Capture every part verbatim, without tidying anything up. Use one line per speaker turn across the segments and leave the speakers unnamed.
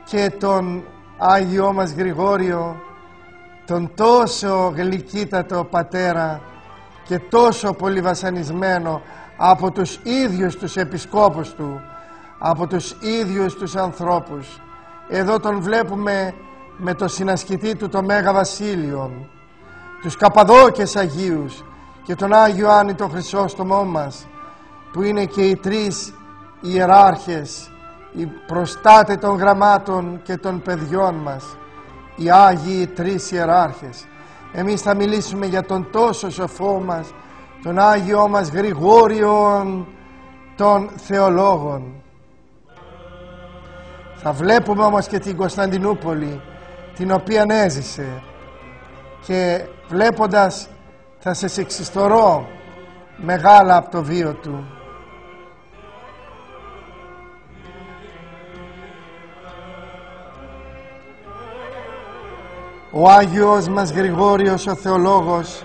και τον Άγιό μας Γρηγόριο, τον τόσο γλυκύτατο πατέρα και τόσο πολύ βασανισμένο από τους ίδιους τους επισκόπους του, από τους ίδιους τους ανθρώπους. Εδώ τον βλέπουμε με το συνασκητή του το Μέγα Βασίλειον, τους Καπαδόκες Αγίους και τον Άγιο Ιωάννη τον Χρυσόστομό μας, που είναι και οι τρεις ιεράρχες, οι προστάτε των γραμμάτων και των παιδιών μας, οι Άγιοι τρεις ιεράρχες. Εμείς θα μιλήσουμε για τον τόσο σοφό μας, τον Άγιο μας Γρηγόριον των Θεολόγων. Θα βλέπουμε όμως και την Κωνσταντινούπολη, την οποία έζησε, και βλέποντας θα σας εξιστορώ μεγάλα από το βίο του. Ο Άγιος μας Γρηγόριος ο Θεολόγος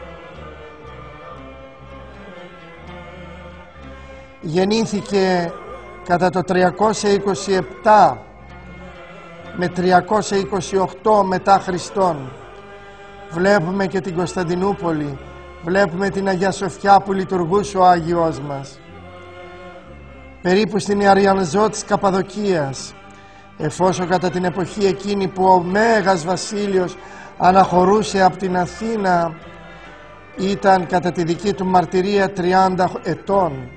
γεννήθηκε κατά το τριακόσια είκοσι επτά με τριακόσια είκοσι οκτώ μετά Χριστόν. Βλέπουμε και την Κωνσταντινούπολη, βλέπουμε την Αγία Σοφιά που λειτουργούσε ο Άγιος μας. Περίπου στην Αριανζό της Καπαδοκίας, εφόσον κατά την εποχή εκείνη που ο Μέγας Βασίλειος αναχωρούσε από την Αθήνα, ήταν κατά τη δική του μαρτυρία τριάντα ετών.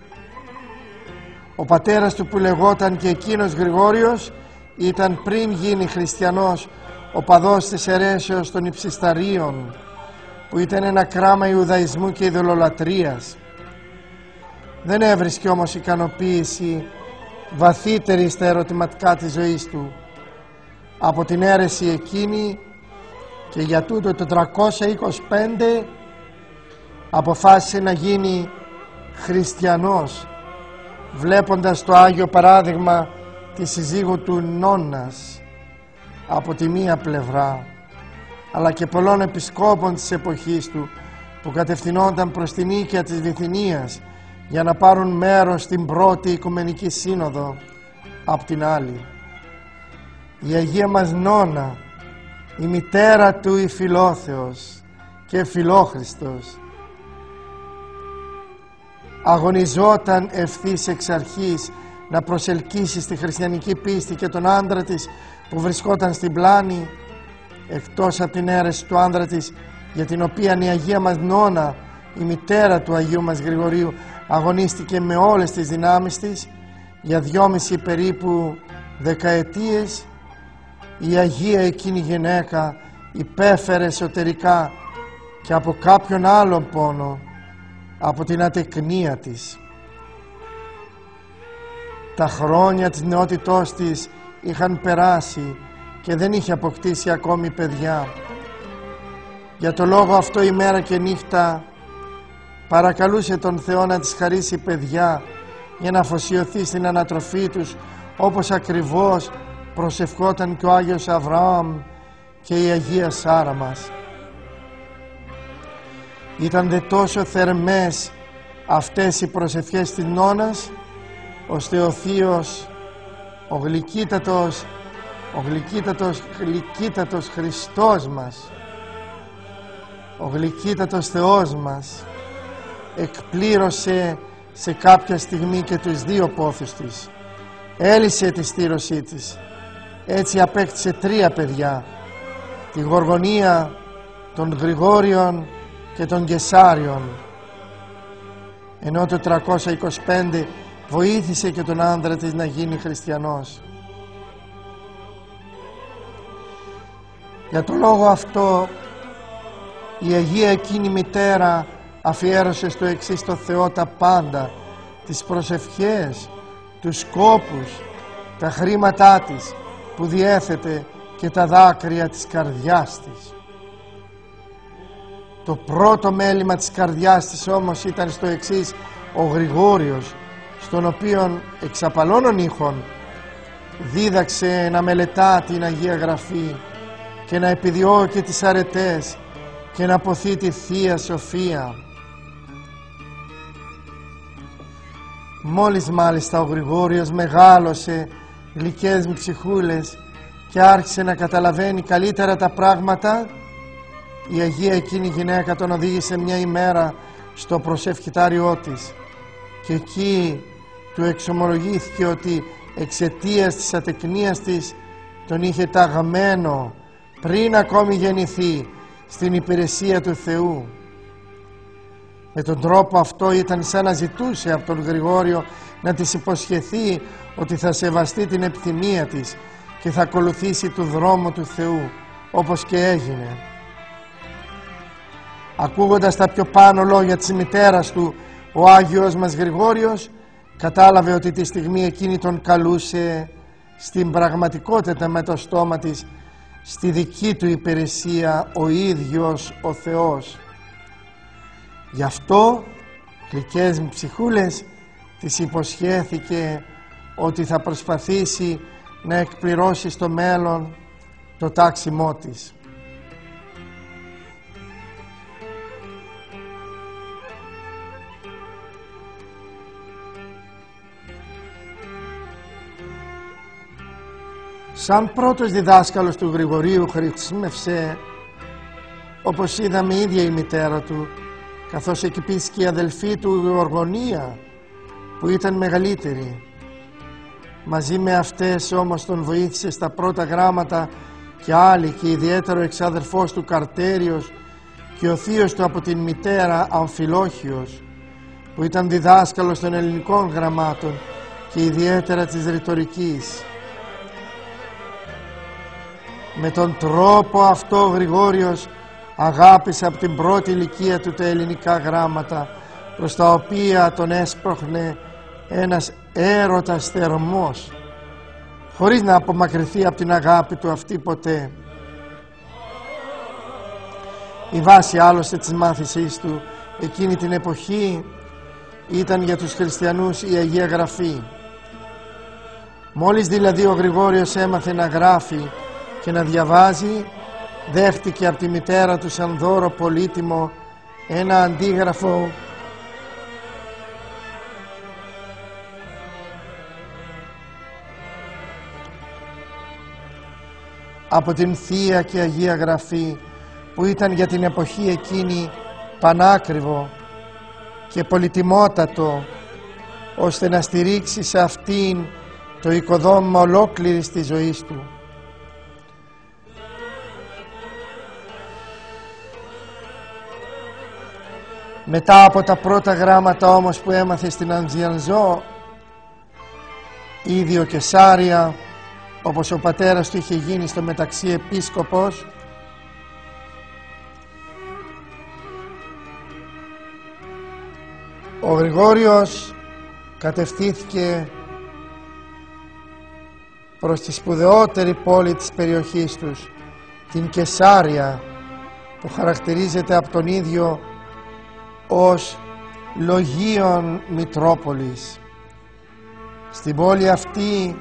Ο πατέρας του, που λεγόταν και εκείνος Γρηγόριος, ήταν πριν γίνει χριστιανός οπαδός της αιρέσεως των Υψισταρίων, που ήταν ένα κράμα Ιουδαϊσμού και ειδωλολατρίας. Δεν έβρισκε όμως ικανοποίηση βαθύτερη στα ερωτηματικά της ζωής του από την αίρεση εκείνη, και για τούτο το τριακόσια είκοσι πέντε αποφάσισε να γίνει χριστιανός, βλέποντας το Άγιο παράδειγμα της συζύγου του Νόνας από τη μία πλευρά, αλλά και πολλών επισκόπων της εποχής του που κατευθυνόνταν προς την οίκια της Βυθινίας για να πάρουν μέρος στην πρώτη Οικουμενική Σύνοδο από την άλλη. Η Αγία μας Νόνα, η μητέρα του η Φιλόθεος και Φιλόχριστος, αγωνιζόταν ευθύς εξ αρχής να προσελκύσει στη χριστιανική πίστη και τον άντρα της που βρισκόταν στην πλάνη, εκτός από την αίρεση του άντρα της, για την οποία η Αγία μας Νόνα, η μητέρα του Αγίου μας Γρηγορίου, αγωνίστηκε με όλες τις δυνάμεις της για δυόμιση περίπου δεκαετίες. Η Αγία εκείνη γυναίκα υπέφερε εσωτερικά και από κάποιον άλλον πόνο, από την ατεκνία της. Τα χρόνια της νεότητός της είχαν περάσει και δεν είχε αποκτήσει ακόμη παιδιά. Για το λόγο αυτό ημέρα και νύχτα παρακαλούσε τον Θεό να της χαρίσει παιδιά για να αφοσιωθεί στην ανατροφή τους, όπως ακριβώς προσευχόταν και ο Άγιος Αβραάμ και η Αγία Σάρα μας. Ήταν δε τόσο θερμές αυτές οι προσευχές της Νόνας, ώστε ο Θείος, ο γλυκύτατος, ο γλυκύτατος, γλυκύτατος Χριστός μας, ο γλυκύτατος Θεός μας, εκπλήρωσε σε κάποια στιγμή και τους δύο πόθους της. Έλυσε τη στήρωσή της. Έτσι απέκτησε τρία παιδιά, τη Γοργονία, τον Γρηγόριον και τον Κεσάριον. Ενώ το τριακόσια είκοσι πέντε βοήθησε και τον άνδρα της να γίνει χριστιανός. Για τον λόγο αυτό η Αγία εκείνη μητέρα αφιέρωσε στο εξής το Θεό τα πάντα, τις προσευχές, τους σκόπους, τα χρήματά της που διέθετε και τα δάκρυα της καρδιάς της. Το πρώτο μέλημα της καρδιάς της όμως ήταν στο εξής: ο Γρηγόριος, στον οποίον εξ απαλώνων ήχων δίδαξε να μελετά την Αγία Γραφή και να επιδιώκει τις αρετές και να ποθεί τη Θεία Σοφία. Μόλις μάλιστα ο Γρηγόριος μεγάλωσε γλυκές μου ψυχούλες και άρχισε να καταλαβαίνει καλύτερα τα πράγματα, η Αγία εκείνη γυναίκα τον οδήγησε μια ημέρα στο προσευχητάριό της και εκεί του εξομολογήθηκε ότι εξαιτίας της ατεκνίας της τον είχε ταγμένο πριν ακόμη γεννηθεί στην υπηρεσία του Θεού. Με τον τρόπο αυτό ήταν σαν να ζητούσε από τον Γρηγόριο να της υποσχεθεί ότι θα σεβαστεί την επιθυμία της και θα ακολουθήσει του δρόμου του Θεού, όπως και έγινε. Ακούγοντας τα πιο πάνω λόγια της μητέρας του, ο Άγιος μας Γρηγόριος κατάλαβε ότι τη στιγμή εκείνη τον καλούσε στην πραγματικότητα με το στόμα της στη δική του υπηρεσία ο ίδιος ο Θεός. Γι' αυτό, γλυκές μου ψυχούλες, της υποσχέθηκε ότι θα προσπαθήσει να εκπληρώσει στο μέλλον το τάξιμό της. Σαν πρώτος διδάσκαλος του Γρηγορίου χρησιμεύσε, όπως είδαμε, η ίδια η μητέρα του, καθώς εκεί επίσης και η αδελφή του η Οργωνία, που ήταν μεγαλύτερη. Μαζί με αυτές όμως τον βοήθησε στα πρώτα γράμματα και άλλοι, και ιδιαίτερο εξάδερφός του Καρτέριος και ο θείος του από την μητέρα Αμφιλόχιος, που ήταν διδάσκαλος των ελληνικών γραμμάτων και ιδιαίτερα της ρητορικής. Με τον τρόπο αυτό ο Γρηγόριος αγάπησε από την πρώτη ηλικία του τα ελληνικά γράμματα, προς τα οποία τον έσπροχνε ένας έρωτας θερμός, χωρίς να απομακρυνθεί από την αγάπη του αυτή ποτέ. Η βάση άλλωστε της μάθησής του εκείνη την εποχή ήταν για τους χριστιανούς η Αγία Γραφή. Μόλις δηλαδή ο Γρηγόριος έμαθε να γράφει και να διαβάζει, δέχτηκε από τη μητέρα του σαν δώρο πολύτιμο ένα αντίγραφο από την Θεία και Αγία Γραφή, που ήταν για την εποχή εκείνη πανάκριβο και πολυτιμότατο, ώστε να στηρίξει σε αυτήν το οικοδόμημα ολόκληρης της ζωής του. Μετά από τα πρώτα γράμματα όμως που έμαθε στην Αντζιανζό, ήδη ο Κεσάρια, όπως ο πατέρας του είχε γίνει στο μεταξύ επίσκοπος, ο Γρηγόριος κατευθύνθηκε προς τη σπουδαιότερη πόλη της περιοχής τους, την Κεσάρια, που χαρακτηρίζεται από τον ίδιο ως Λογίων Μητρόπολης. Στην πόλη αυτή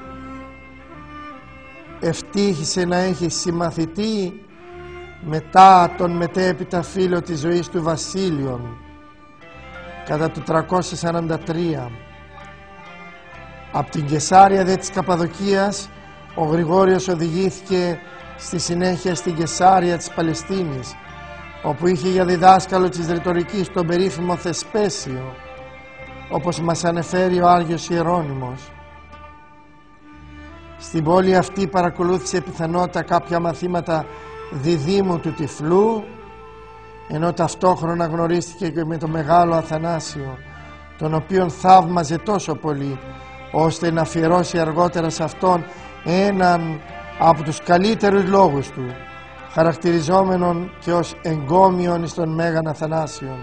ευτύχησε να έχει συμμαθητή μετά τον μετέπειτα φίλο της ζωής του Βασίλειον κατά το τριακόσια σαράντα τρία. Από την Κεσάρια δε της Καπαδοκίας ο Γρηγόριος οδηγήθηκε στη συνέχεια στην Κεσάρια της Παλαιστίνης, όπου είχε για διδάσκαλο της ρητορικής τον περίφημο Θεσπέσιο, όπως μας ανεφέρει ο Άγιος Ιερώνυμος. Στην πόλη αυτή παρακολούθησε πιθανότατα κάποια μαθήματα διδήμου του Τυφλού, ενώ ταυτόχρονα γνωρίστηκε και με τον μεγάλο Αθανάσιο, τον οποίον θαύμαζε τόσο πολύ, ώστε να αφιερώσει αργότερα σε αυτόν έναν από τους καλύτερους λόγους του, χαρακτηριζόμενον και ως εγκόμιον εις τον Μέγαν Αθανάσιον.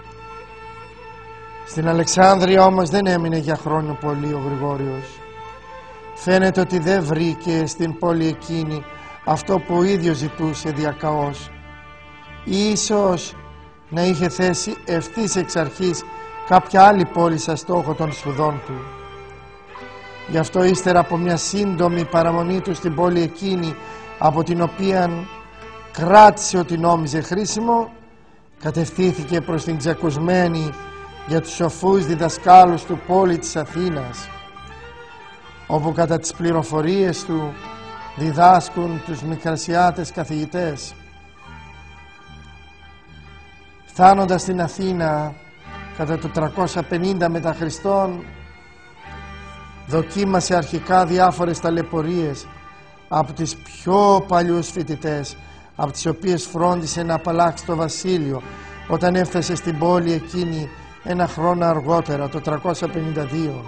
Στην Αλεξάνδρεια όμως δεν έμεινε για χρόνο πολύ ο Γρηγόριος. Φαίνεται ότι δεν βρήκε στην πόλη εκείνη αυτό που ο ίδιος ζητούσε διακαώς. Ίσως να είχε θέσει ευθύς εξ αρχής κάποια άλλη πόλη σαν στόχο των σπουδών του. Γι' αυτό ύστερα από μια σύντομη παραμονή του στην πόλη εκείνη, από την οποία κράτησε ότι νόμιζε χρήσιμο, κατευθύνθηκε προς την ξακουσμένη για τους σοφούς διδασκάλους του πόλη της Αθήνας. όπου κατά τις πληροφορίες του διδάσκουν τους μικρασιάτες καθηγητές. Φτάνοντας στην Αθήνα κατά το τριακόσια πενήντα μετά Χριστόν, δοκίμασε αρχικά διάφορες ταλαιπωρίες από τις πιο παλιούς φοιτητές, από τις οποίες φρόντισε να απαλλάξει το βασίλειο όταν έφτασε στην πόλη εκείνη ένα χρόνο αργότερα, το τριακόσια πενήντα δύο.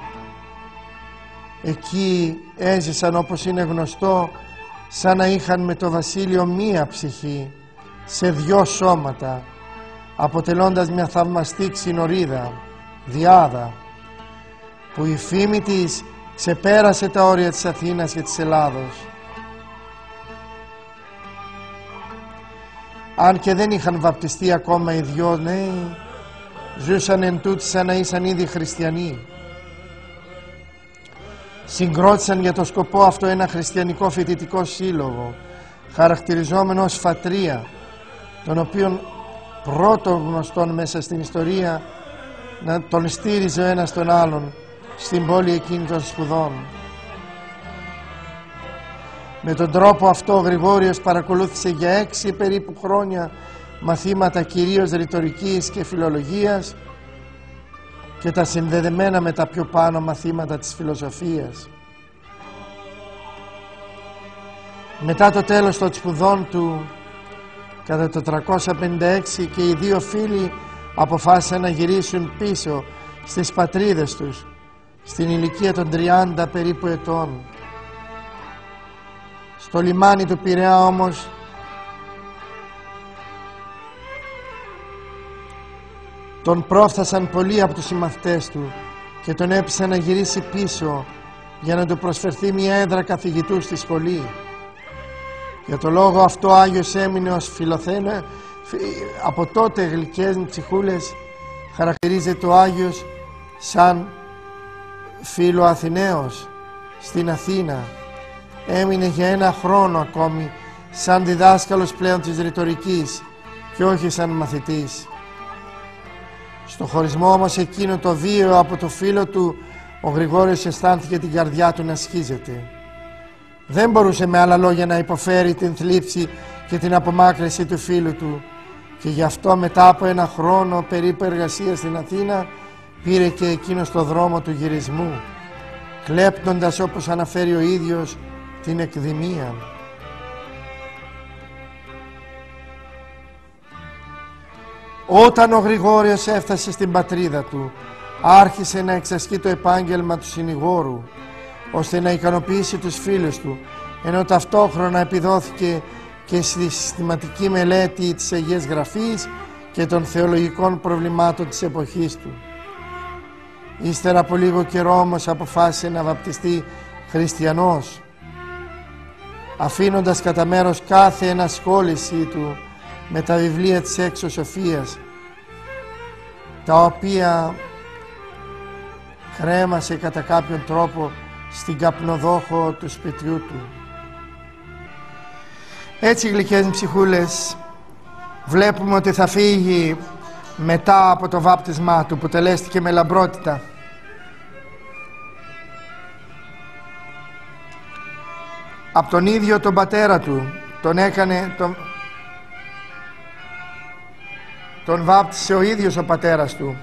Εκεί έζησαν, όπως είναι γνωστό, σαν να είχαν με το βασίλειο μία ψυχή σε δυο σώματα, αποτελώντας μια θαυμαστή ξινορίδα, διάδα, που η φήμη της ξεπέρασε τα όρια της Αθήνας και της Ελλάδος. Αν και δεν είχαν βαπτιστεί ακόμα οι δυο νέοι, ζούσαν εν τούτη σαν να ήσαν ήδη χριστιανοί. Συγκρότησαν για το σκοπό αυτό ένα χριστιανικό φοιτητικό σύλλογο, χαρακτηριζόμενο ως φατρία, τον οποίον πρώτον γνωστόν μέσα στην ιστορία να τον στήριζε ο ένας τον άλλον στην πόλη εκείνη των σπουδών. Με τον τρόπο αυτό ο Γρηγόριος παρακολούθησε για έξι περίπου χρόνια μαθήματα κυρίως ρητορικής και φιλολογίας και τα συνδεδεμένα με τα πιο πάνω μαθήματα της φιλοσοφίας. Μετά το τέλος των σπουδών του, κατά το τριακόσια πενήντα έξι, και οι δύο φίλοι αποφάσισαν να γυρίσουν πίσω στις πατρίδες τους στην ηλικία των τριάντα περίπου ετών. Στο λιμάνι του Πειραιά όμως τον πρόφθασαν πολλοί από τους συμμαθητές του και τον έπεισαν να γυρίσει πίσω για να του προσφερθεί μια έδρα καθηγητού στη σχολή. Για το λόγο αυτό ο Άγιος έμεινε ως Φιλοθένα. Από τότε γλυκές ψυχούλες χαρακτηρίζεται ο Άγιος σαν φίλο Αθηναίος στην Αθήνα. Έμεινε για ένα χρόνο ακόμη σαν διδάσκαλος πλέον της ρητορικής και όχι σαν μαθητής. Στο χωρισμό όμως εκείνο το βίαιο από το φίλο του, ο Γρηγόριος αισθάνθηκε την καρδιά του να σχίζεται. Δεν μπορούσε με άλλα λόγια να υποφέρει την θλίψη και την απομάκρυνση του φίλου του, και γι' αυτό μετά από ένα χρόνο περίπου εργασία στην Αθήνα πήρε και εκείνος το δρόμο του γυρισμού, κλέπτοντας, όπως αναφέρει ο ίδιος, την εκδημία. Όταν ο Γρηγόριος έφτασε στην πατρίδα του, άρχισε να εξασκεί το επάγγελμα του συνηγόρου, ώστε να ικανοποιήσει τους φίλους του, ενώ ταυτόχρονα επιδόθηκε και στη συστηματική μελέτη της Αγίας Γραφής και των θεολογικών προβλημάτων της εποχής του. Ύστερα από λίγο καιρό όμως αποφάσισε να βαπτιστεί χριστιανός, αφήνοντας κατά μέρος κάθε ενασχόλησή του με τα βιβλία της έξω σοφίας, τα οποία κρέμασε κατά κάποιον τρόπο στην καπνοδόχο του σπιτιού του. Έτσι, γλυκές ψυχούλες, βλέπουμε ότι θα φύγει μετά από το βάπτισμά του, που τελέστηκε με λαμπρότητα. Από τον ίδιο τον πατέρα του τον έκανε, τον, τον βάπτισε ο ίδιος ο πατέρας του.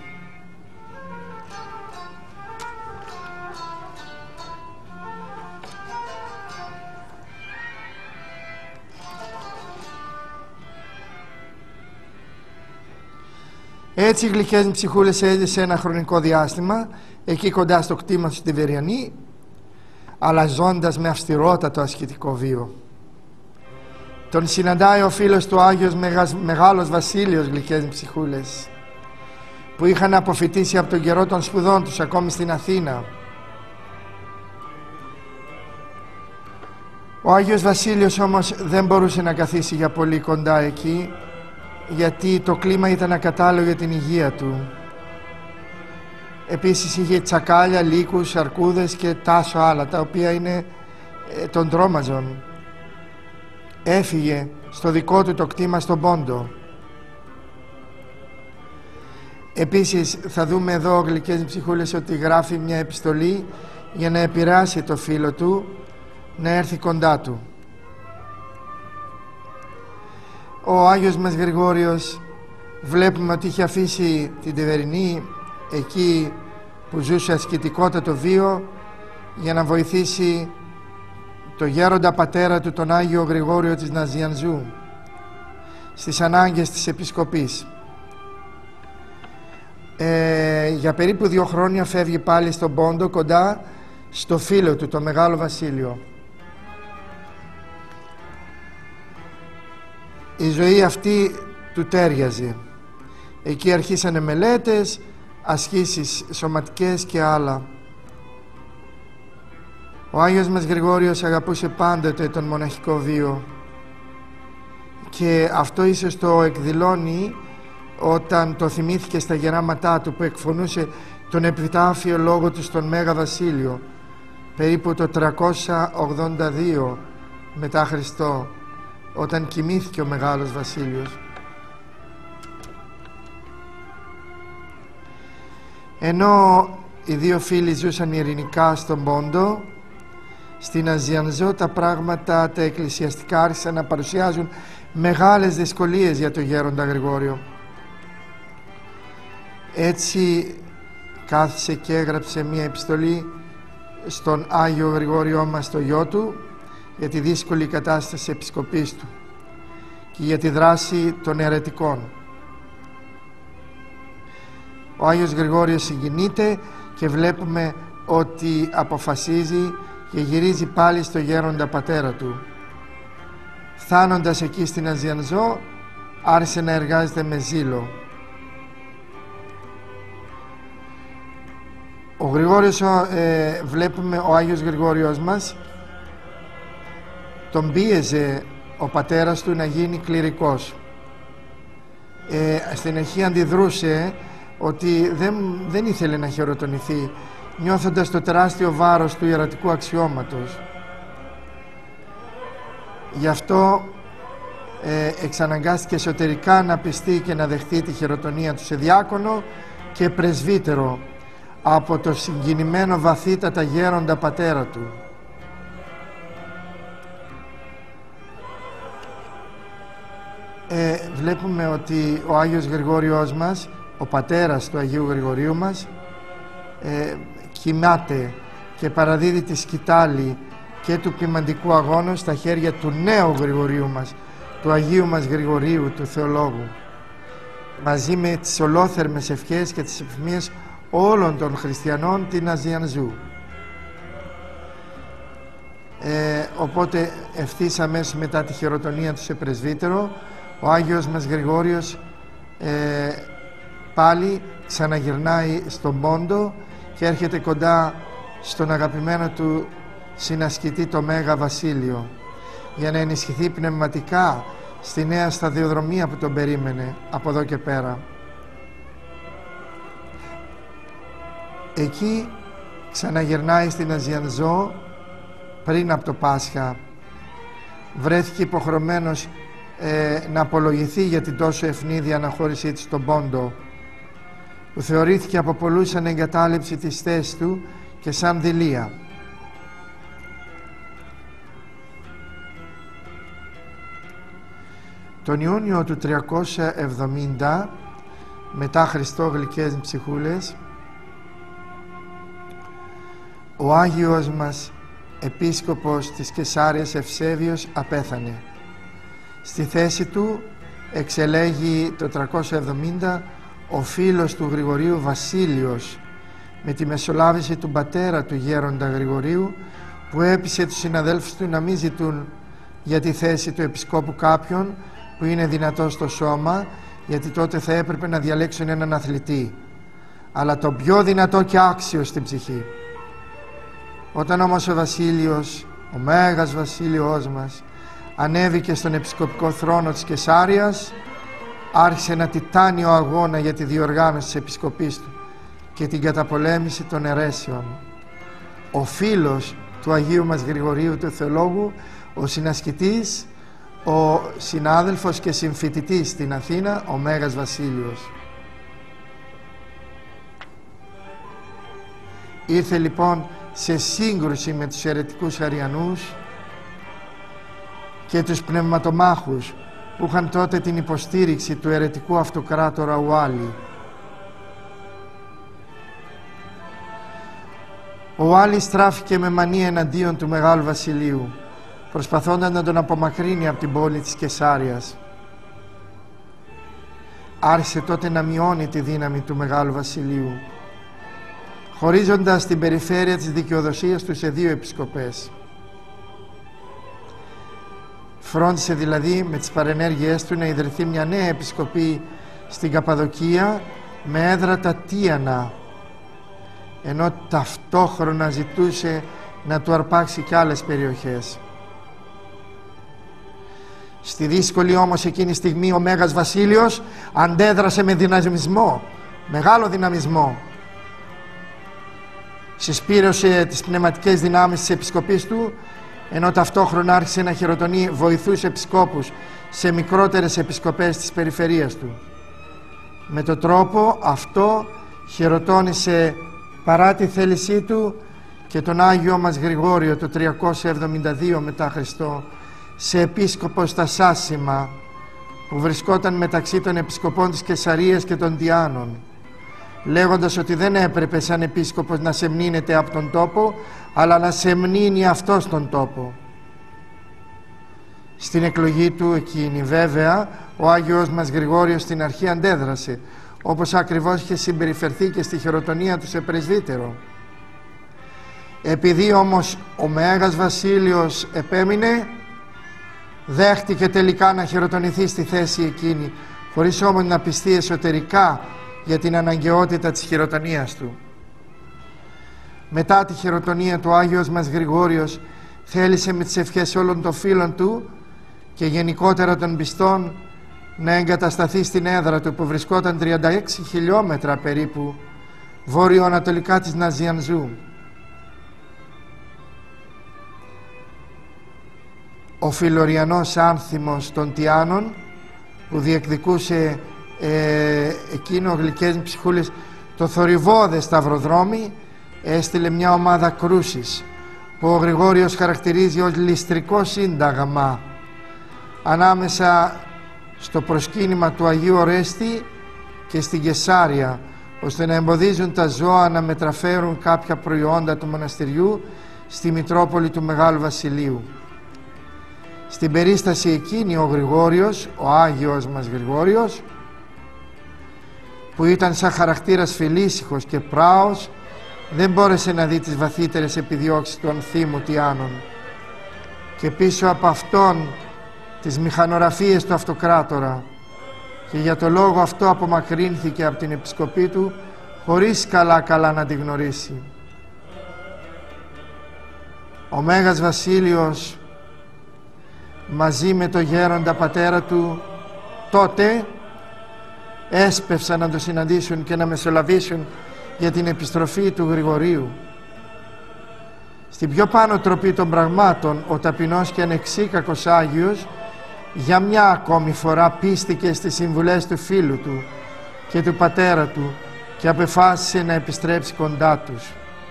Έτσι, οι γλυκές ψυχούλες έζησε ένα χρονικό διάστημα εκεί κοντά στο κτήμα του στη Βεριανή, αλλά ζώντας με αυστηρότατο ασκητικό βίο. Τον συναντάει ο φίλος του Άγιος Μεγας, Μεγάλος Βασίλειος, γλυκές ψυχούλες, που είχαν αποφοιτήσει από τον καιρό των σπουδών τους ακόμη στην Αθήνα. Ο Άγιος Βασίλειος όμως δεν μπορούσε να καθίσει για πολύ κοντά εκεί, γιατί το κλίμα ήταν ακατάλληλο για την υγεία του. Επίσης είχε τσακάλια, λύκους, αρκούδες και τάσο άλλα, τα οποία είναι ε, τον τρόμαζον. Έφυγε στο δικό του το κτήμα στον Πόντο. Επίσης θα δούμε εδώ, γλυκές ψυχούλες, ότι γράφει μια επιστολή για να επηρεάσει το φίλο του να έρθει κοντά του. Ο Άγιος μας Γρηγόριος βλέπουμε ότι είχε αφήσει την Τεβερινή εκεί που ζούσε ασκητικότατο βίο για να βοηθήσει το γέροντα πατέρα του, τον Άγιο Γρηγόριο της Ναζιανζού, στις ανάγκες της επισκοπής. Ε, για περίπου δύο χρόνια φεύγει πάλι στον Πόντο, κοντά στο φίλο του, το Μεγάλο Βασίλειο. Η ζωή αυτή του τέριαζε. Εκεί αρχίσανε μελέτες, ασκήσεις σωματικές και άλλα. Ο Άγιος μας Γρηγόριος αγαπούσε πάντοτε τον μοναχικό βίο και αυτό ίσως το εκδηλώνει όταν το θυμήθηκε στα γεράματά του που εκφωνούσε τον επιτάφιο λόγο του στον Μέγα Βασίλειο περίπου το τριακόσια ογδόντα δύο μετά Χριστό, όταν κοιμήθηκε ο Μεγάλος Βασίλειος. Ενώ οι δύο φίλοι ζούσαν ειρηνικά στον Πόντο, στην Ναζιανζό τα πράγματα τα εκκλησιαστικά άρχισαν να παρουσιάζουν μεγάλες δυσκολίες για τον γέροντα Γρηγόριο. Έτσι κάθισε και έγραψε μία επιστολή στον Άγιο Γρηγόριό μας, το γιο του, για τη δύσκολη κατάσταση επισκοπής του και για τη δράση των αιρετικών. Ο Άγιος Γρηγόριος συγκινείται και βλέπουμε ότι αποφασίζει και γυρίζει πάλι στο γέροντα πατέρα του. Φτάνοντας εκεί στην Ναζιανζό, άρχισε να εργάζεται με ζήλο. Ο Γρηγόριος, ε, βλέπουμε ο Άγιος Γρηγόριος μας, τον πίεζε ο πατέρας του να γίνει κληρικός. Ε, στην αρχή αντιδρούσε ότι δεν, δεν ήθελε να χειροτονηθεί, νιώθοντας το τεράστιο βάρος του ιερατικού αξιώματος. Γι' αυτό ε, εξαναγκάστηκε εσωτερικά να πιστεί και να δεχτεί τη χειροτονία του σε διάκονο και πρεσβύτερο από το συγκινημένο βαθύτατα γέροντα πατέρα του. Ε, βλέπουμε ότι ο Άγιος Γρηγόριος μας, ο πατέρας του Αγίου Γρηγορίου μας, ε, κοιμάται και παραδίδει τη σκητάλη και του ποιμαντικού αγώνα στα χέρια του νέου Γρηγορίου μας, του Αγίου μας Γρηγορίου, του Θεολόγου, μαζί με τις ολόθερμες ευχές και τις επιθυμίες όλων των χριστιανών την Ναζιανζού. Ε, οπότε ευθύς αμέσως μετά τη χειροτονία του σε πρεσβύτερο, ο Άγιος μας Γρηγόριος ε, πάλι ξαναγυρνάει στον Πόντο και έρχεται κοντά στον αγαπημένο του συνασκητή, το Μέγα Βασίλειο, για να ενισχυθεί πνευματικά στη νέα σταδιοδρομία που τον περίμενε από εδώ και πέρα. Εκεί ξαναγυρνάει στην Ναζιανζό πριν από το Πάσχα. Βρέθηκε υποχρεωμένος ε, να απολογηθεί για την τόσο ευνίδια αναχώρησή του στον Πόντο, που θεωρήθηκε από πολλούς σαν εγκατάλειψη της θέσης του και σαν δειλία. Τον Ιούνιο του τριακόσια εβδομήντα μετά Χριστό γλυκές ψυχούλες, ο Άγιος μας επίσκοπος της Κεσάρειας Ευσέβιος απέθανε. Στη θέση του εξελέγει το τριακόσια εβδομήντα ο φίλος του Γρηγορίου Βασίλειος, με τη μεσολάβηση του πατέρα του γέροντα Γρηγορίου, που έπεισε τους συναδέλφους του να μην ζητούν για τη θέση του επισκόπου κάποιον που είναι δυνατό στο σώμα, γιατί τότε θα έπρεπε να διαλέξουν έναν αθλητή, αλλά το πιο δυνατό και άξιο στην ψυχή. Όταν όμως ο Βασίλειος, ο Μέγας Βασίλειος μας, ανέβηκε στον επισκοπικό θρόνο της Κεσάρειας, άρχισε ένα τιτάνιο αγώνα για τη διοργάνωση της επισκοπής του και την καταπολέμηση των αιρέσεων. Ο φίλος του Αγίου μας Γρηγορίου του Θεολόγου, ο συνασκητής, ο συνάδελφος και συμφοιτητής στην Αθήνα, ο Μέγας Βασίλειος. Ήρθε λοιπόν σε σύγκρουση με τους αιρετικούς Αριανούς και τους πνευματομάχους που είχαν τότε την υποστήριξη του αιρετικού αυτοκράτορα Ουάλι. Ο Ουάλι στράφηκε με μανία εναντίον του Μεγάλου Βασιλείου, προσπαθώντας να τον απομακρύνει από την πόλη της Κεσάριας. Άρχισε τότε να μειώνει τη δύναμη του Μεγάλου Βασιλείου, χωρίζοντας την περιφέρεια της δικαιοδοσίας του σε δύο επισκοπές. Φρόντισε δηλαδή με τις παρενέργειές του να ιδρυθεί μια νέα επισκοπή στην Καπαδοκία με έδρα τα Τίανα, ενώ ταυτόχρονα ζητούσε να του αρπάξει και άλλες περιοχές. Στη δύσκολη όμως εκείνη στιγμή ο Μέγας Βασίλειος αντέδρασε με δυναμισμό, μεγάλο δυναμισμό. Συσπήρωσε τις πνευματικές δυνάμεις της επισκοπής του, ενώ ταυτόχρονα άρχισε να χειροτονεί βοηθούς επισκόπους σε μικρότερες επισκοπές της περιφερείας του. Με τον τρόπο αυτό χειροτώνησε παρά τη θέλησή του και τον Άγιο μας Γρηγόριο το τριακόσια εβδομήντα δύο μετά Χριστό σε επίσκοπο στα Σάσιμα, που βρισκόταν μεταξύ των επισκοπών της Κεσαρίας και των Τιάνων, λέγοντας ότι δεν έπρεπε σαν επίσκοπος να σεμνύνεται από τον τόπο, αλλά να σεμνύνει αυτός τον τόπο. Στην εκλογή του εκείνη βέβαια ο Άγιος μας Γρηγόριος στην αρχή αντέδρασε, όπως ακριβώς είχε συμπεριφερθεί και στη χειροτονία του σε πρεσβύτερο. Επειδή όμως ο Μέγας Βασίλειος επέμεινε, δέχτηκε τελικά να χειροτονηθεί στη θέση εκείνη, χωρίς όμως να πιστεί εσωτερικά για την αναγκαιότητα της χειροτονίας του. Μετά τη χειροτονία του, ο Άγιος μας Γρηγόριος θέλησε με τις ευχές όλων των φίλων του και γενικότερα των πιστών να εγκατασταθεί στην έδρα του, που βρισκόταν τριάντα έξι χιλιόμετρα περίπου βόρειο-ανατολικά της Ναζιανζού. Ο φιλοριανός άνθιμος των Τιάνων, που διεκδικούσε ε, εκείνο γλυκές ψυχούλες το θορυβώδες σταυροδρόμι, έστειλε μια ομάδα κρούσης που ο Γρηγόριος χαρακτηρίζει ως ληστρικό σύνταγμα ανάμεσα στο προσκύνημα του Αγίου Ορέστη και στην Κεσάρια, ώστε να εμποδίζουν τα ζώα να μεταφέρουν κάποια προϊόντα του μοναστηριού στη Μητρόπολη του Μεγάλου Βασιλείου. Στην περίσταση εκείνη ο Γρηγόριος, ο Άγιος μας Γρηγόριος, που ήταν σαν χαρακτήρας φιλήσυχος και πράος, δεν μπόρεσε να δει τις βαθύτερες επιδιώξεις του ανθίμου Τιάνων και πίσω από αυτόν τις μηχανογραφίες του αυτοκράτορα, και για το λόγο αυτό απομακρύνθηκε από την επισκοπή του χωρίς καλά καλά να τη γνωρίσει. Ο Μέγας Βασίλειος μαζί με το γέροντα πατέρα του τότε έσπευσαν να το συναντήσουν και να μεσολαβήσουν για την επιστροφή του Γρηγορίου. Στην πιο πάνω τροπή των πραγμάτων, ο ταπεινός και ανεξίκακος Άγιος για μια ακόμη φορά πίστηκε στις συμβουλές του φίλου του και του πατέρα του και απεφάσισε να επιστρέψει κοντά τους.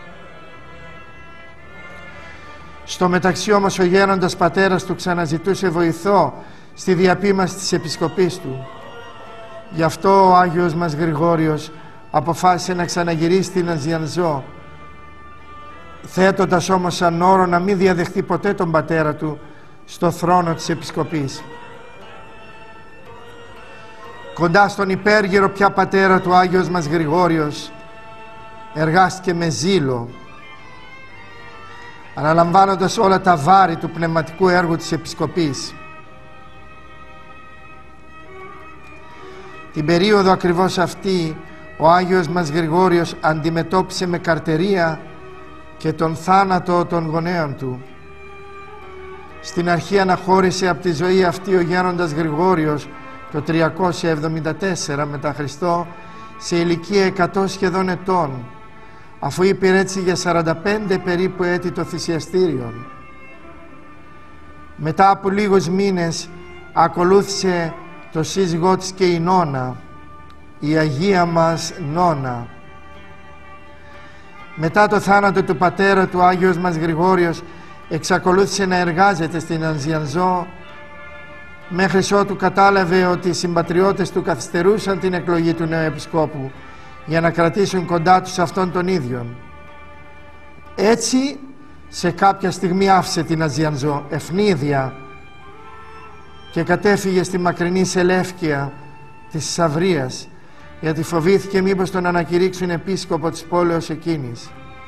Στο μεταξύ όμως ο γέροντας πατέρας του ξαναζητούσε βοηθό στη διαπίμαση της επισκοπής του. Γι' αυτό ο Άγιος μας Γρηγόριος αποφάσισε να ξαναγυρίσει στην Ναζιανζό, θέτοντας όμως σαν όρο να μην διαδεχτεί ποτέ τον πατέρα του στο θρόνο της επισκοπής. Κοντά στον υπέργυρο πια πατέρα του, Άγιος μας Γρηγόριος εργάστηκε με ζήλο, αναλαμβάνοντας όλα τα βάρη του πνευματικού έργου της επισκοπής. Την περίοδο ακριβώς αυτή ο Άγιος μας Γρηγόριος αντιμετώπισε με καρτερία και τον θάνατο των γονέων του. Στην αρχή αναχώρησε από τη ζωή αυτή ο γέροντας Γρηγόριος το τριακόσια εβδομήντα τέσσερα μετά Χριστό σε ηλικία εκατό σχεδόν ετών, αφού υπηρέτησε για σαράντα πέντε περίπου έτη το θυσιαστήριο. Μετά από λίγους μήνες ακολούθησε το σύζυγό της και η Νόνα, η Αγία μας Νόνα. Μετά το θάνατο του πατέρα του, ο Άγιος μας Γρηγόριος εξακολούθησε να εργάζεται στην Ανζιανζό μέχρι ότου κατάλαβε ότι οι συμπατριώτες του καθυστερούσαν την εκλογή του νέου επισκόπου για να κρατήσουν κοντά τους αυτόν τον ίδιον. Έτσι σε κάποια στιγμή άφησε την Ανζιανζό ευνίδια και κατέφυγε στη μακρινή Σελεύκεια της Σαβρίας, γιατί φοβήθηκε μήπως τον ανακηρύξουν επίσκοπο της πόλεως εκείνης.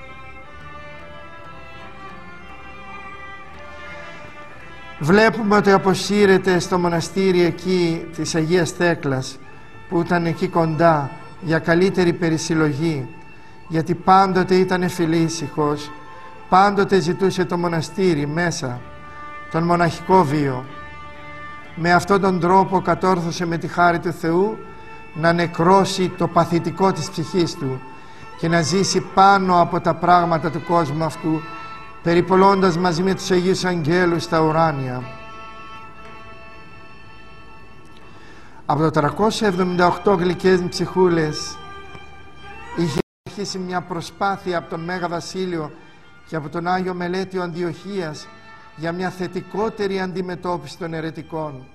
Βλέπουμε ότι αποσύρεται στο μοναστήρι εκεί της Αγίας Θέκλας, που ήταν εκεί κοντά, για καλύτερη περισυλλογή, γιατί πάντοτε ήταν φιλήσυχος, πάντοτε ζητούσε το μοναστήρι μέσα, τον μοναχικό βίο. Με αυτόν τον τρόπο κατόρθωσε με τη χάρη του Θεού να νεκρώσει το παθητικό της ψυχής του και να ζήσει πάνω από τα πράγματα του κόσμου αυτού, περιπολώντας μαζί με τους Αγίους Αγγέλους στα ουράνια. Από το τριακόσια εβδομήντα οκτώ γλυκές ψυχούλες είχε αρχίσει μια προσπάθεια από τον Μέγα Βασίλειο και από τον Άγιο Μελέτιο Αντιοχίας για μια θετικότερη αντιμετώπιση των αιρετικών.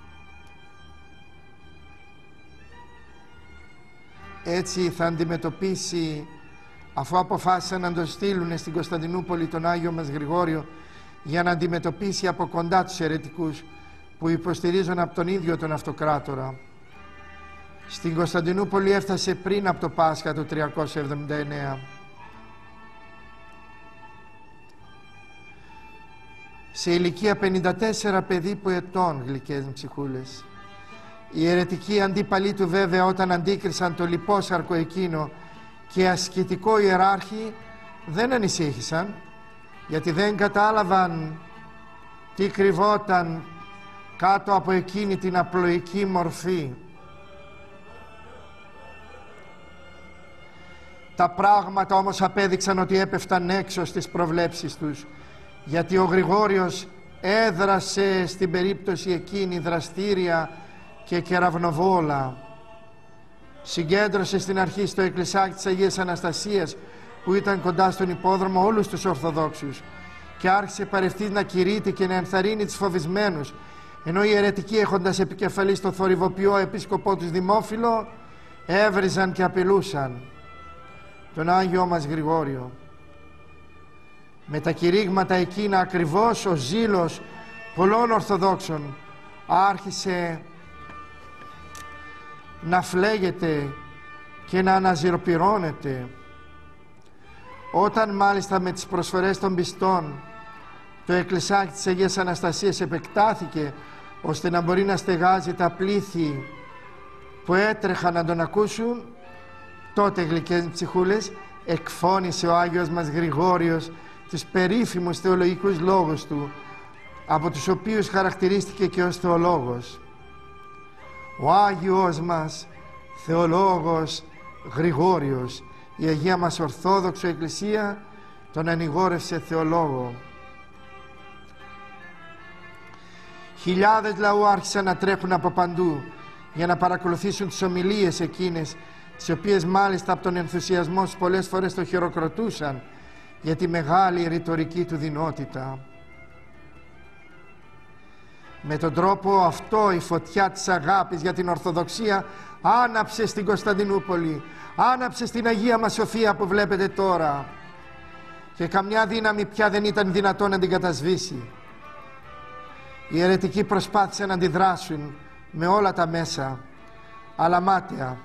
Έτσι θα αντιμετωπίσει, αφού αποφάσισαν να τον στείλουν στην Κωνσταντινούπολη τον Άγιο μας Γρηγόριο, για να αντιμετωπίσει από κοντά τους αιρετικούς που υποστηρίζουν από τον ίδιο τον Αυτοκράτορα. Στην Κωνσταντινούπολη έφτασε πριν από το Πάσχα του τριακόσια εβδομήντα εννέα. Σε ηλικία πενήντα τέσσερα περίπου ετών, γλυκές ψυχούλες. Οι αιρετικοί αντίπαλοι του βέβαια, όταν αντίκρισαν το λιπόσαρκο εκείνο και ασκητικό ιεράρχη, δεν ανησύχησαν, γιατί δεν κατάλαβαν τι κρυβόταν κάτω από εκείνη την απλοϊκή μορφή. Τα πράγματα όμως απέδειξαν ότι έπεφταν έξω στις προβλέψεις τους, γιατί ο Γρηγόριος έδρασε στην περίπτωση εκείνη δραστήρια και κεραυνοβόλα. Συγκέντρωσε στην αρχή στο εκκλησάκι της Αγίας Αναστασίας, που ήταν κοντά στον υπόδρομο, όλους τους Ορθοδόξους, και άρχισε παρευθύς να κηρύττει και να ενθαρρύνει τους φοβισμένους, ενώ οι αιρετικοί, έχοντας επικεφαλής το θορυβοποιό επίσκοπό τους Δημόφιλο, έβριζαν και απειλούσαν τον Άγιο μας Γρηγόριο. Με τα κηρύγματα εκείνα ακριβώς ο ζήλος πολλών Ορθοδόξων άρχισε να φλέγεται και να αναζηροπυρώνεται. Όταν μάλιστα με τις προσφορές των πιστών το εκκλησάκι της Αγίας Αναστασίας επεκτάθηκε ώστε να μπορεί να στεγάζει τα πλήθη που έτρεχαν να τον ακούσουν, τότε, γλυκές ψυχούλες, εκφώνησε ο Άγιος μας Γρηγόριος τους περίφημους θεολογικούς λόγους του, από τους οποίους χαρακτηρίστηκε και ως θεολόγος. Ο Άγιος μας θεολόγος Γρηγόριος, η Αγία μας Ορθόδοξο Εκκλησία τον ανηγόρευσε θεολόγο. Χιλιάδες λαού άρχισαν να τρέχουν από παντού για να παρακολουθήσουν τις ομιλίες εκείνες, τις οποίες μάλιστα από τον ενθουσιασμό τους πολλές φορές το χειροκροτούσαν για τη μεγάλη ρητορική του δυνότητα. Με τον τρόπο αυτό η φωτιά της αγάπης για την Ορθοδοξία άναψε στην Κωνσταντινούπολη, άναψε στην Αγία μας Σοφία που βλέπετε τώρα, και καμιά δύναμη πια δεν ήταν δυνατόν να την κατασβήσει. Οι αιρετικοί προσπάθησαν να αντιδράσουν με όλα τα μέσα, αλλά μάταια.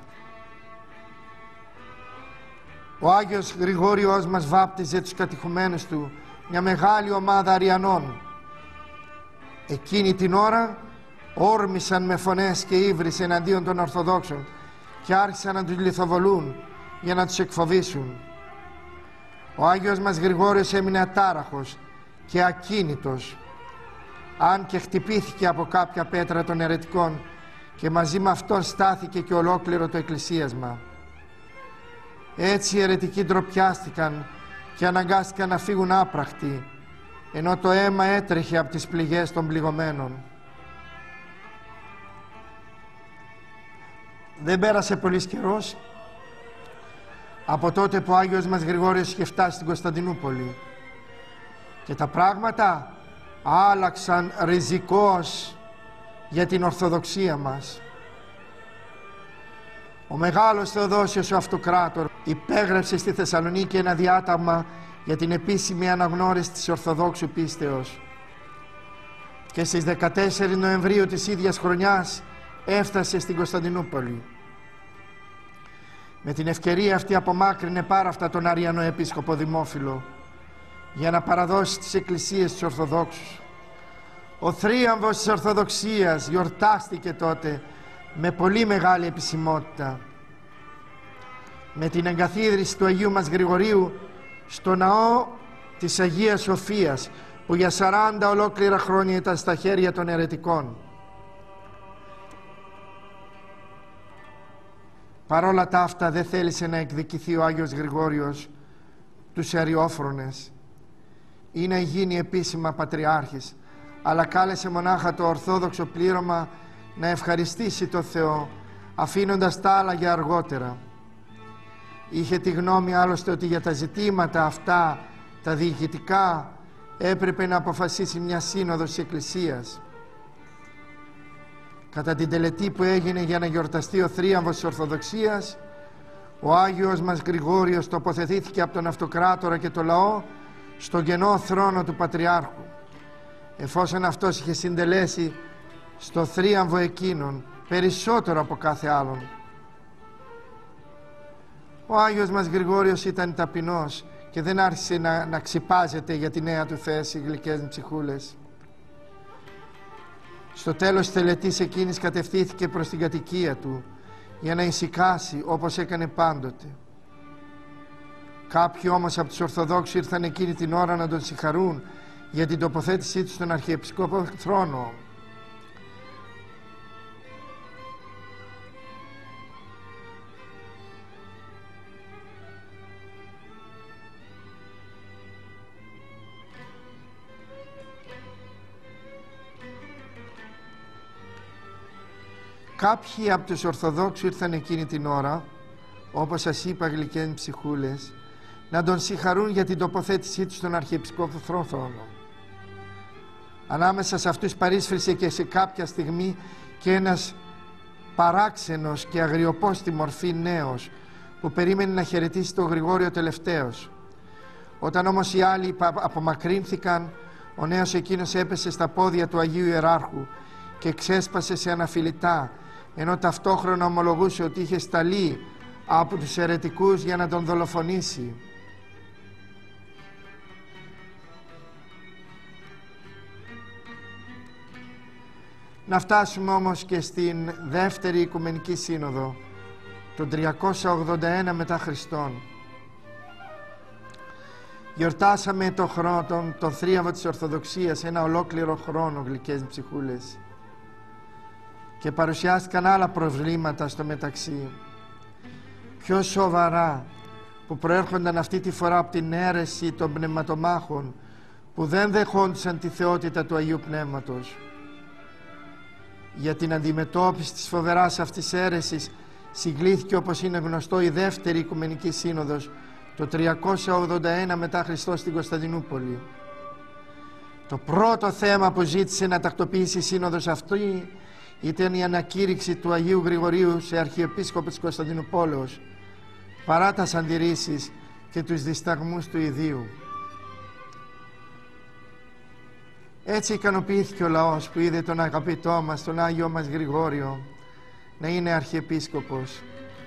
Ο Άγιος Γρηγόριος μας βάπτιζε τους κατηχουμένους του, μια μεγάλη ομάδα Αριανών. Εκείνη την ώρα όρμησαν με φωνές και ύβρις εναντίον των Ορθοδόξων και άρχισαν να τους λιθοβολούν για να τους εκφοβήσουν. Ο Άγιος μας Γρηγόριος έμεινε ατάραχος και ακίνητος, αν και χτυπήθηκε από κάποια πέτρα των αιρετικών, και μαζί με αυτόν στάθηκε και ολόκληρο το εκκλησίασμα. Έτσι οι αιρετικοί ντροπιάστηκαν και αναγκάστηκαν να φύγουν άπρακτοι, ενώ το αίμα έτρεχε από τις πληγές των πληγωμένων. Δεν πέρασε πολύς καιρός, από τότε που ο Άγιος μας Γρηγόριος είχε φτάσει στην Κωνσταντινούπολη. Και τα πράγματα άλλαξαν ριζικώς για την Ορθοδοξία μας. Ο μεγάλος Θεοδόσιος ο Αυτοκράτορ υπέγραψε στη Θεσσαλονίκη ένα διάταγμα για την επίσημη αναγνώριση της Ορθοδόξου πίστεως και στις δεκατέσσερις Νοεμβρίου της ίδιας χρονιάς έφτασε στην Κωνσταντινούπολη. Με την ευκαιρία αυτή απομάκρυνε πάρα αυτά τον Αριανό Επίσκοπο Δημόφιλο για να παραδώσει τις εκκλησίες της Ορθοδόξους. Ο θρίαμβος της Ορθοδοξίας γιορτάστηκε τότε με πολύ μεγάλη επισημότητα, με την εγκαθίδρυση του Αγίου μας Γρηγορίου στο ναό της Αγίας Σοφίας, που για σαράντα ολόκληρα χρόνια ήταν στα χέρια των αιρετικών. Παρόλα τα αυτά δεν θέλησε να εκδικηθεί ο Άγιος Γρηγόριος τους Αριόφρονες ή να γίνει επίσημα πατριάρχης, αλλά κάλεσε μονάχα το ορθόδοξο πλήρωμα να ευχαριστήσει το Θεό, αφήνοντας τα άλλα για αργότερα. Είχε τη γνώμη άλλωστε ότι για τα ζητήματα αυτά, τα διοικητικά, έπρεπε να αποφασίσει μια σύνοδος της Εκκλησίας. Κατά την τελετή που έγινε για να γιορταστεί ο θρίαμβος της Ορθοδοξίας, ο Άγιος μας Γρηγόριος τοποθετήθηκε από τον Αυτοκράτορα και το λαό στον κενό θρόνο του Πατριάρχου, εφόσον αυτός είχε συντελέσει στο θρίαμβο εκείνον περισσότερο από κάθε άλλον. Ο Άγιος μας Γρηγόριος ήταν ταπεινός και δεν άρχισε να, να ξυπάζεται για τη νέα του θέση, γλυκές ψυχούλες. Στο τέλος της τελετής εκείνης κατευθύνθηκε προς την κατοικία του για να ησυχάσει όπως έκανε πάντοτε. Κάποιοι όμως από τους Ορθοδόξους ήρθαν εκείνη την ώρα να τον συγχαρούν για την τοποθέτησή του στον Αρχιεπισκόπο θρόνο. Κάποιοι από τους Ορθοδόξους ήρθαν εκείνη την ώρα, όπως σας είπα γλυκές ψυχούλες, να τον συγχαρούν για την τοποθέτησή του στον Αρχιεπισκόπο θρόνο. Ανάμεσα σε αυτούς παρίσφρησε και σε κάποια στιγμή και ένας παράξενος και αγριοπός στη μορφή νέος που περίμενε να χαιρετήσει τον Γρηγόριο τελευταίος. Όταν όμως οι άλλοι απομακρύνθηκαν, ο νέος εκείνος έπεσε στα πόδια του Αγίου Ιεράρχου και ξέσπασε σε αναφιλητά, ενώ ταυτόχρονα ομολογούσε ότι είχε σταλεί από τους αιρετικούς για να τον δολοφονήσει. Να φτάσουμε όμως και στην δεύτερη Οικουμενική Σύνοδο, τον τριακόσια ογδόντα ένα μετά Χριστόν. Γιορτάσαμε το χρόνο, τον, τον θρίαμβο της Ορθοδοξίας ένα ολόκληρο χρόνο, γλυκές ψυχούλες, και παρουσιάστηκαν άλλα προβλήματα στο μεταξύ, πιο σοβαρά, που προέρχονταν αυτή τη φορά από την αίρεση των πνευματομάχων που δεν δεχόντουσαν τη θεότητα του Αγίου Πνεύματος. Για την αντιμετώπιση της φοβεράς αυτής αίρεσης συγκλήθηκε, όπως είναι γνωστό, η δεύτερη Οικουμενική Σύνοδος το τριακόσια ογδόντα ένα μετά Χριστό στην Κωνσταντινούπολη. Το πρώτο θέμα που ζήτησε να τακτοποιήσει η Σύνοδος αυτή ήταν η ανακήρυξη του Αγίου Γρηγορίου σε Αρχιεπίσκοπο της Κωνσταντινουπόλεως, παρά τας αντιρρήσεις και τους δισταγμούς του ιδίου. Έτσι ικανοποιήθηκε ο λαός που είδε τον αγαπητό μας, τον Άγιο μας Γρηγόριο, να είναι Αρχιεπίσκοπος.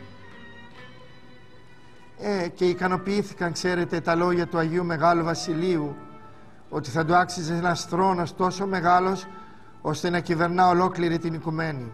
Ε, και ικανοποιήθηκαν, ξέρετε, τα λόγια του Αγίου Μεγάλου Βασιλείου, ότι θα του άξιζε ένας θρόνος τόσο μεγάλος ώστε να κυβερνά ολόκληρη την οικουμένη.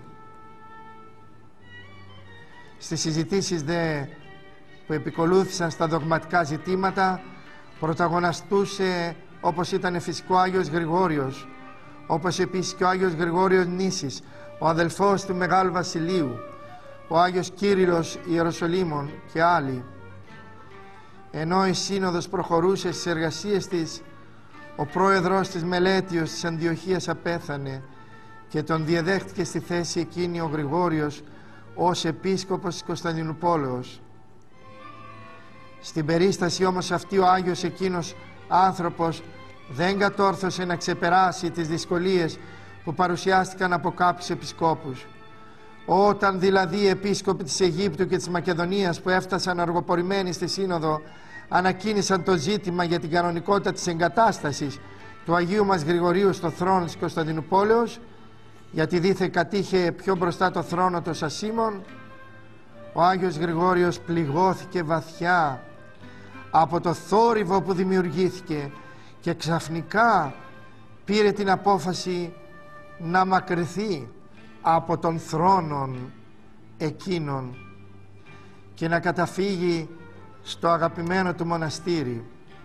Στις συζητήσεις δε που επικολούθησαν στα δογματικά ζητήματα, πρωταγωνιστούσε, όπως ήταν φυσικό, ο Άγιος Γρηγόριος, όπως επίσης και ο Άγιος Γρηγόριος Νήσης, ο αδελφός του Μεγάλου Βασιλείου, ο Άγιος Κύριλλος Ιεροσολύμων και άλλοι. Ενώ η Σύνοδος προχωρούσε στις εργασίες της, ο πρόεδρος της Μελέτιος της Αντιοχίας απέθανε και τον διαδέχτηκε στη θέση εκείνη ο Γρηγόριος ως επίσκοπος της Κωνσταντινουπόλεως. Στην περίσταση όμως αυτή ο Άγιος εκείνος άνθρωπος δεν κατόρθωσε να ξεπεράσει τις δυσκολίες που παρουσιάστηκαν από κάποιους επισκόπους. Όταν δηλαδή οι επίσκοποι της Αιγύπτου και της Μακεδονίας που έφτασαν αργοπορημένοι στη Σύνοδο ανακοίνησαν το ζήτημα για την κανονικότητα της εγκατάστασης του Αγίου μας Γρηγορίου στο θρόνο της Κωνσταντινούπολεως, γιατί δήθεν κατήχε πιο μπροστά το θρόνο των Σασίμων, ο Άγιος Γρηγόριος πληγώθηκε βαθιά από το θόρυβο που δημιουργήθηκε και ξαφνικά πήρε την απόφαση να μακρυθεί από τον θρόνον εκείνον και να καταφύγει στο αγαπημένο του μοναστήρι.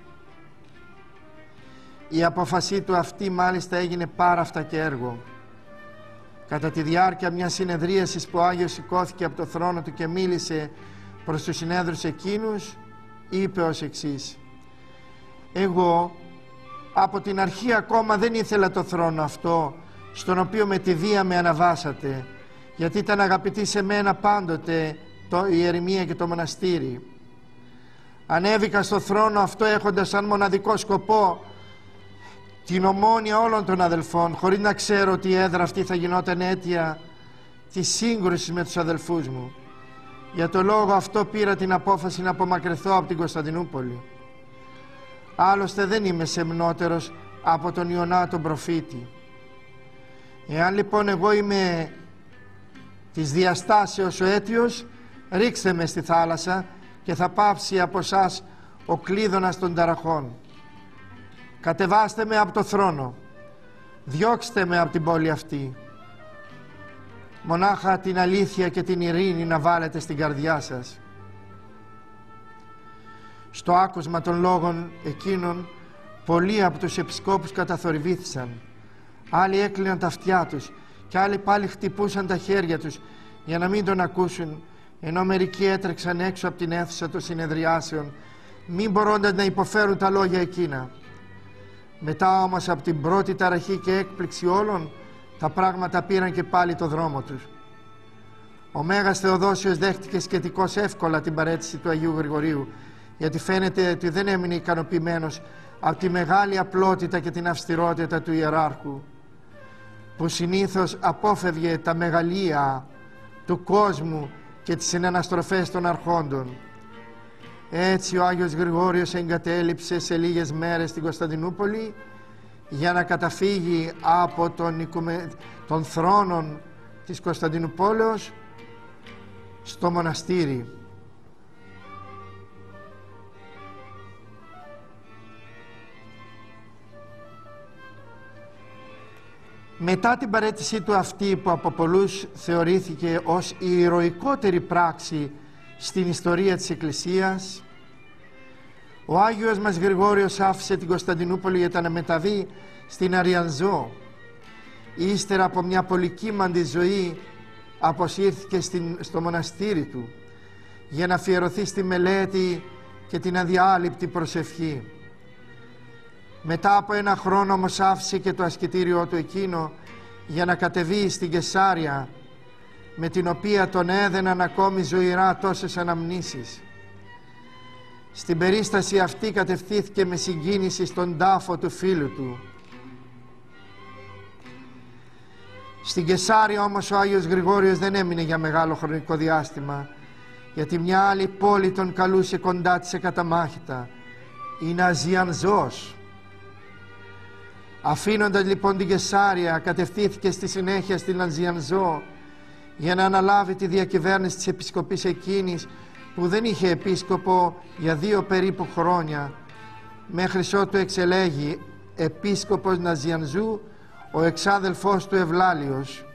Η απόφασή του αυτή μάλιστα έγινε πάραφτα και έργο. Κατά τη διάρκεια μιας συνεδρίασης που ο Άγιος σηκώθηκε από το θρόνο του και μίλησε προς τους συνέδρους εκείνους, είπε ως εξής: «Εγώ από την αρχή ακόμα δεν ήθελα το θρόνο αυτό, στον οποίο με τη βία με αναβάσατε, γιατί ήταν αγαπητή σε μένα πάντοτε το, η ερημία και το μοναστήρι. Ανέβηκα στο θρόνο αυτό έχοντας σαν μοναδικό σκοπό την ομόνοια όλων των αδελφών, χωρίς να ξέρω ότι η έδρα αυτή θα γινόταν αίτια της σύγκρουσης με τους αδελφούς μου. Για το λόγο αυτό πήρα την απόφαση να απομακρυνθώ από την Κωνσταντινούπολη. Άλλωστε δεν είμαι σεμνότερος από τον Ιωνά τον προφήτη. Εάν λοιπόν εγώ είμαι της διαστάσεως ο αίτιος, ρίξτε με στη θάλασσα και θα πάψει από σας ο κλείδωνας των ταραχών. Κατεβάστε με από το θρόνο, διώξτε με από την πόλη αυτή. Μονάχα την αλήθεια και την ειρήνη να βάλετε στην καρδιά σας». Στο άκουσμα των λόγων εκείνων, πολλοί από τους επισκόπους καταθορυβήθησαν. Άλλοι έκλειναν τα αυτιά τους και άλλοι πάλι χτυπούσαν τα χέρια τους για να μην τον ακούσουν, ενώ μερικοί έτρεξαν έξω από την αίθουσα των συνεδριάσεων, μην μπορώντας να υποφέρουν τα λόγια εκείνα. Μετά όμως από την πρώτη ταραχή και έκπληξη όλων, τα πράγματα πήραν και πάλι το δρόμο τους. Ο Μέγας Θεοδόσιος δέχτηκε σχετικώς εύκολα την παραίτηση του Αγίου Γρηγορίου, γιατί φαίνεται ότι δεν έμεινε ικανοποιημένος από τη μεγάλη απλότητα και την αυστηρότητα του ιεράρχου, που συνήθως απόφευγε τα μεγαλεία του κόσμου και τις συναναστροφές των αρχόντων. Έτσι ο Άγιος Γρηγόριος εγκατέλειψε σε λίγες μέρες την Κωνσταντινούπολη για να καταφύγει από τον, οικουμε... τον θρόνον της Κωνσταντινουπόλεως στο μοναστήρι. Μετά την παραίτησή του αυτή, που από πολλούς θεωρήθηκε ως η ηρωικότερη πράξη στην ιστορία της Εκκλησίας, ο Άγιος μας Γρηγόριος άφησε την Κωνσταντινούπολη για να μεταβεί στην Αριανζώ. Ύστερα από μια πολυκύμαντη ζωή αποσύρθηκε στην, στο μοναστήρι του για να αφιερωθεί στη μελέτη και την αδιάλειπτη προσευχή. Μετά από ένα χρόνο όμως άφησε και το ασκητήριό του εκείνο για να κατεβεί στην Κεσάρια, με την οποία τον έδαιναν ακόμη ζωηρά τόσες αναμνήσεις. Στην περίσταση αυτή κατευθύνθηκε με συγκίνηση στον τάφο του φίλου του. Στην Κεσάρια όμως ο Άγιος Γρηγόριος δεν έμεινε για μεγάλο χρονικό διάστημα, γιατί μια άλλη πόλη τον καλούσε κοντά της εκαταμάχητα, η Ναζιανζός. Αφήνοντας λοιπόν την Κεσάρια, κατευθύνθηκε στη συνέχεια στην Ναζιανζώ για να αναλάβει τη διακυβέρνηση της επισκοπής εκείνης, που δεν είχε επίσκοπο για δύο περίπου χρόνια, μέχρι ότου εξελέγει επίσκοπος Ναζιανζού ο εξάδελφός του Ευλάλιος.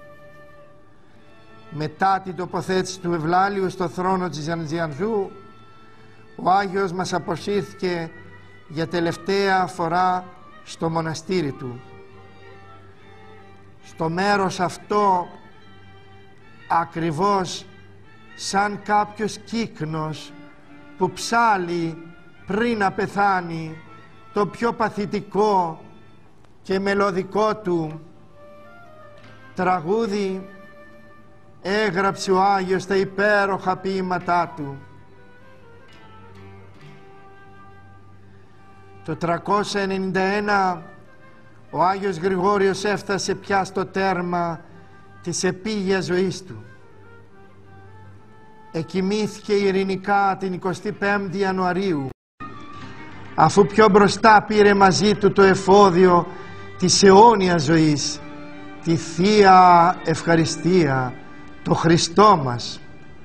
Μετά την τοποθέτηση του Ευλάλιου στο θρόνο της Ναζιανζού, ο Άγιος μας αποσύρθηκε για τελευταία φορά στο μοναστήρι του. Στο μέρος αυτό, ακριβώς σαν κάποιος κύκνος που ψάλει πριν να πεθάνει το πιο παθητικό και μελωδικό του τραγούδι, έγραψε ο Άγιος τα υπέροχα ποίηματά του. Το τριακόσια ενενήντα ένα ο Άγιος Γρηγόριος έφτασε πια στο τέρμα της επίγειας ζωής του. Εκοιμήθηκε ειρηνικά την εικοστή πέμπτη Ιανουαρίου, αφού πιο μπροστά πήρε μαζί του το εφόδιο της αιώνιας ζωής, τη Θεία Ευχαριστία, το Χριστό μας.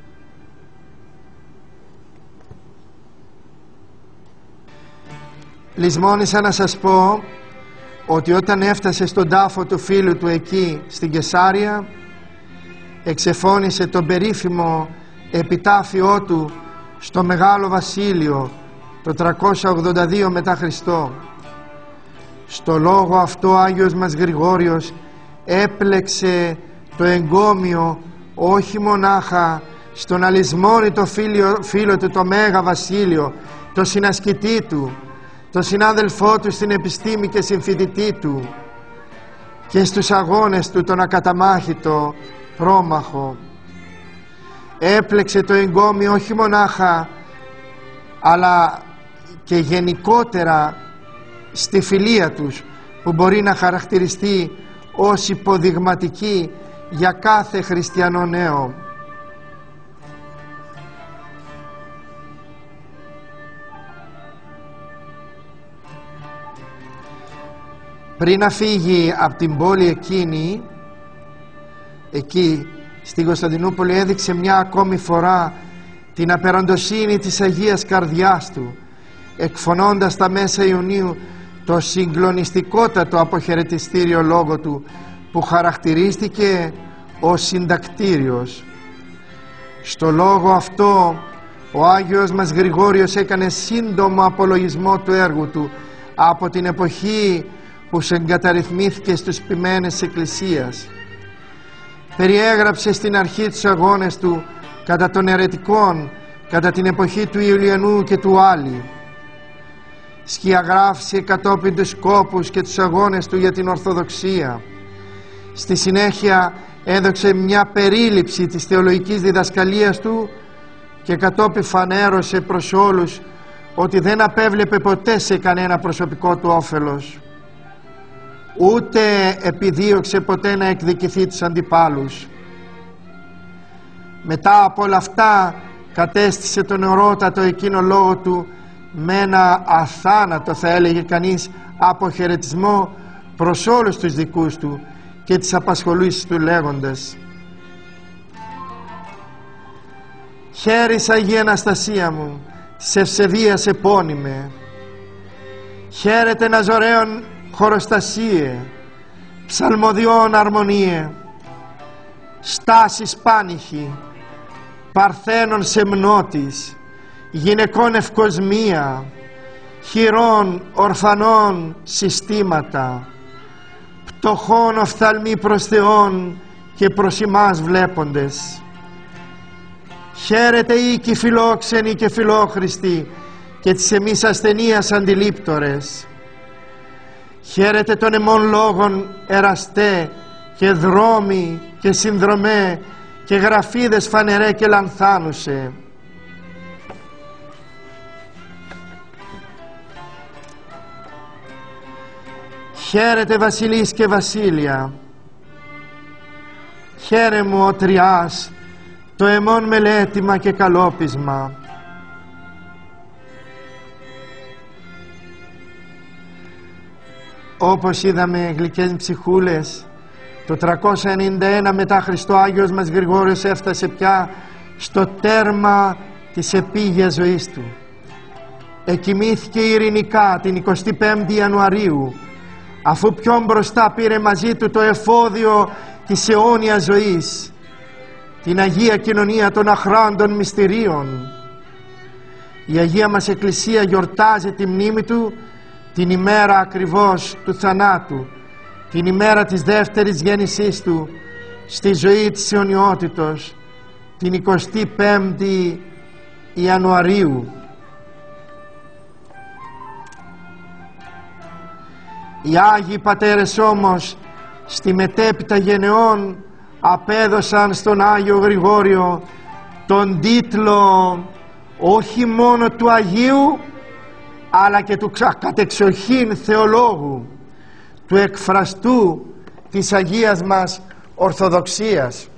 Λησμόνησα να σας πω ότι όταν έφτασε στον τάφο του φίλου του εκεί στην Κεσάρια, εξεφώνησε τον περίφημο επιτάφιό του στο Μεγάλο Βασίλειο το τριακόσια ογδόντα δύο μετά Χριστό. Στο λόγο αυτό ο Άγιος μας Γρηγόριος έπλεξε το εγκόμιο όχι μονάχα στον αλυσμόνητο φίλο, φίλο του το Μέγα Βασίλειο, το συνασκητή του, το συνάδελφό του στην επιστήμη και συμφοιτητή του, και στους αγώνες του τον ακαταμάχητο πρόμαχο. Έπλεξε το εγκόμιο όχι μονάχα αλλά και γενικότερα στη φιλία τους, που μπορεί να χαρακτηριστεί ως υποδειγματική για κάθε χριστιανό νέο. Πριν να φύγει από την πόλη εκείνη, εκεί στη Κωνσταντινούπολη, έδειξε μια ακόμη φορά την απεραντοσύνη της Αγίας Καρδιάς του, εκφωνώντας τα μέσα Ιουνίου το συγκλονιστικότατο αποχαιρετιστήριο λόγο του, που χαρακτηρίστηκε ως συντακτήριος. Στο λόγο αυτό ο Άγιος μας Γρηγόριος έκανε σύντομο απολογισμό του έργου του από την εποχή που συγκαταρρυθμίθηκε στους ποιμένες της Εκκλησίας. Περιέγραψε στην αρχή τους αγώνες του κατά των αιρετικών, κατά την εποχή του Ιουλιανού και του Άλλη. Σκιαγράφησε κατόπιν τους σκόπους και τους αγώνες του για την Ορθοδοξία. Στη συνέχεια έδωξε μια περίληψη της θεολογικής διδασκαλίας του και κατόπιν φανέρωσε προς όλους ότι δεν απέβλεπε ποτέ σε κανένα προσωπικό του όφελος, ούτε επιδίωξε ποτέ να εκδικηθεί τους αντιπάλους. Μετά από όλα αυτά κατέστησε τον ορότατο εκείνο λόγο του με ένα αθάνατο, θα έλεγε κανείς, αποχαιρετισμό προς όλους τους δικούς του και τις απασχολήσεις του, λέγοντας: «Χαίρεις, Αγία Αναστασία μου, της ευσεβίας επώνυμε. Χαίρετε ναζωραίων χωροστασίε, ψαλμοδιών αρμονίε, στάσεις πάνυχη, παρθένων σεμνότης, γυναικών ευκοσμία, χειρών ορφανών συστήματα, πτωχών οφθαλμοί προς Θεόν και προς ημάς βλέποντες. Χαίρετε οίκοι φιλόξενοι και φιλόχριστοι και της εμείς ασθενείας αντιλήπτορες. Χαίρετε των εμών λόγων εραστέ και δρόμοι και συνδρομέ και γραφίδες φανερέ και λανθάνουσε. Χαίρετε βασιλείς και βασίλεια. Χαίρε μου ο Τριάς, το εμών μελέτημα και καλόπισμα. Όπως είδαμε, γλυκές ψυχούλες, το τριακόσια ενενήντα ένα μετά Χριστό Άγιος μας Γρηγόριος έφτασε πια στο τέρμα της επίγειας ζωής του. Εκοιμήθηκε ειρηνικά την εικοστή πέμπτη Ιανουαρίου, αφού πιο μπροστά πήρε μαζί του το εφόδιο της αιώνιας ζωής, την Αγία Κοινωνία των Αχράντων Μυστηρίων. Η Αγία μας Εκκλησία γιορτάζει τη μνήμη του την ημέρα ακριβώς του θανάτου, την ημέρα της δεύτερης γέννησής του στη ζωή της αιωνιότητος, την εικοστή πέμπτη Ιανουαρίου. Οι Άγιοι Πατέρες όμως στη μετέπειτα γενεών απέδωσαν στον Άγιο Γρηγόριο τον τίτλο όχι μόνο του Αγίου, αλλά και του κατεξοχήν θεολόγου, του εκφραστού της Αγίας μας Ορθοδοξίας.